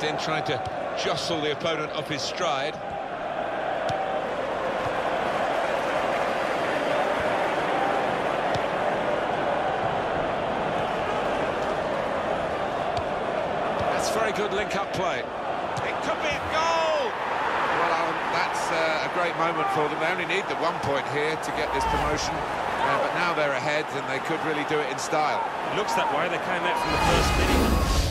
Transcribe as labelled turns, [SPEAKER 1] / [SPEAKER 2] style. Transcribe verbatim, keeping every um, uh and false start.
[SPEAKER 1] in, trying to jostle the opponent off his stride. That's very good link-up play. It could be a goal!
[SPEAKER 2] Well, um, that's uh, a great moment for them. They only need the one point here to get this promotion, uh, but now they're ahead and they could really do it in style.
[SPEAKER 3] It looks that way. They came out from the first minute.